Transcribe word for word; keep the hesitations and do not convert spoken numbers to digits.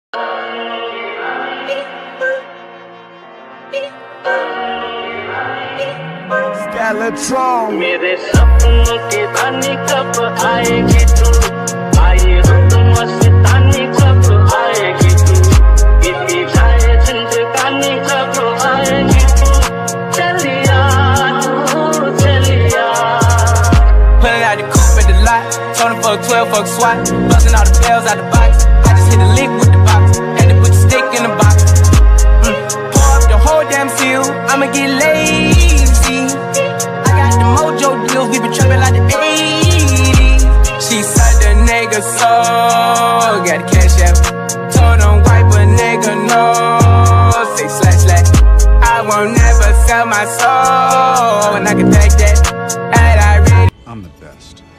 Skeletron मेरे सपनों की रानी कब आएगी तू, आए हो तुम मस्तानी कब आएगी तू, बीती जाए जिंदगानी कब आएगी तू, चलिया तू चलिया. Pulling out the coupe at the lot, told him fuck twelve, fuck SWAT, busting all the bells out the box. I just hit a lick with the box, had to put the stick in the box. Mm. Pour up the whole damn seal, I'ma get lazy. I got the mojo deals, we been trapping like the eighties. She said the nigga soul, got the cash out. Told him wipe a nigga no, say slash slash. I won't never sell my soul, and I can take that. And I really I'm the best.